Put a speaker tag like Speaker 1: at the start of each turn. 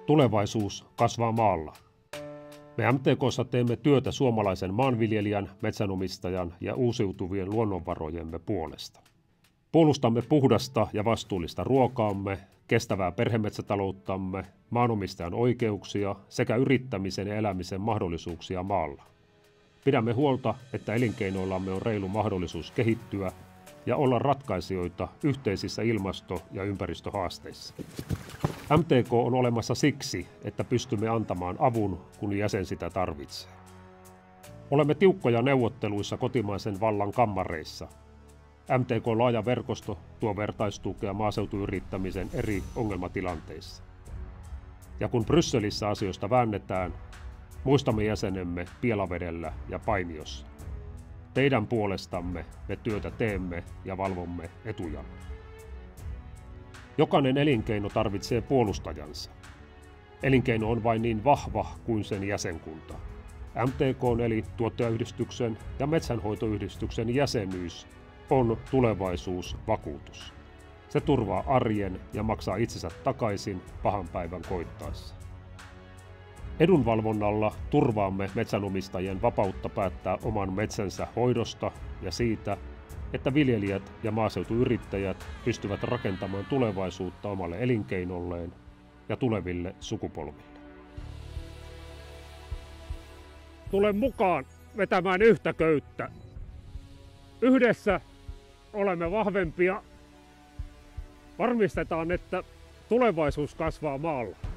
Speaker 1: Tulevaisuus kasvaa maalla. Me MTK:ssa teemme työtä suomalaisen maanviljelijän, metsänomistajan ja uusiutuvien luonnonvarojemme puolesta. Puolustamme puhdasta ja vastuullista ruokaamme, kestävää perhemetsätalouttamme, maanomistajan oikeuksia sekä yrittämisen ja elämisen mahdollisuuksia maalla. Pidämme huolta, että elinkeinoillamme on reilu mahdollisuus kehittyä ja olla ratkaisijoita yhteisissä ilmasto- ja ympäristöhaasteissa. MTK on olemassa siksi, että pystymme antamaan avun, kun jäsen sitä tarvitsee. Olemme tiukkoja neuvotteluissa kotimaisen vallan kammareissa. MTK-laaja verkosto tuo vertaistukea maaseutuyrittämisen eri ongelmatilanteissa. Ja kun Brysselissä asioista väännetään, muistamme jäsenemme Pielavedellä ja Paimiossa. Teidän puolestamme me työtä teemme ja valvomme etujamme. Jokainen elinkeino tarvitsee puolustajansa. Elinkeino on vain niin vahva kuin sen jäsenkunta. MTK:n eli tuottajayhdistyksen ja metsänhoitoyhdistyksen jäsenyys on tulevaisuusvakuutus. Se turvaa arjen ja maksaa itsensä takaisin pahan päivän koittaessa. Edunvalvonnalla turvaamme metsänomistajien vapautta päättää oman metsänsä hoidosta ja siitä, että viljelijät ja maaseutuyrittäjät pystyvät rakentamaan tulevaisuutta omalle elinkeinolleen ja tuleville sukupolville. Tule mukaan vetämään yhtä köyttä. Yhdessä olemme vahvempia. Varmistetaan, että tulevaisuus kasvaa maalla.